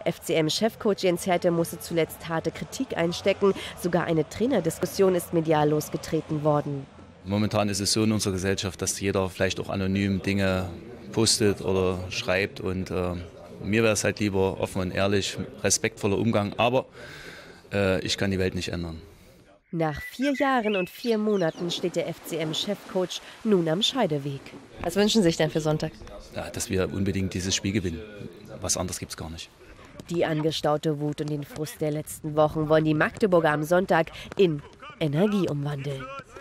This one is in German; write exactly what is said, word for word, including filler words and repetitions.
F C M-Chefcoach Jens Hertel musste zuletzt harte Kritik einstecken. Sogar eine Trainerdiskussion ist medial losgetreten worden. Momentan ist es so in unserer Gesellschaft, dass jeder vielleicht auch anonym Dinge postet oder schreibt. Und äh, mir wäre es halt lieber offen und ehrlich, respektvoller Umgang. Aber äh, ich kann die Welt nicht ändern. Nach vier Jahren und vier Monaten steht der F C M-Chefcoach nun am Scheideweg. Was wünschen Sie sich denn für Sonntag? Ja, dass wir unbedingt dieses Spiel gewinnen. Was anderes gibt es gar nicht. Die angestaute Wut und den Frust der letzten Wochen wollen die Magdeburger am Sonntag in Energie umwandeln.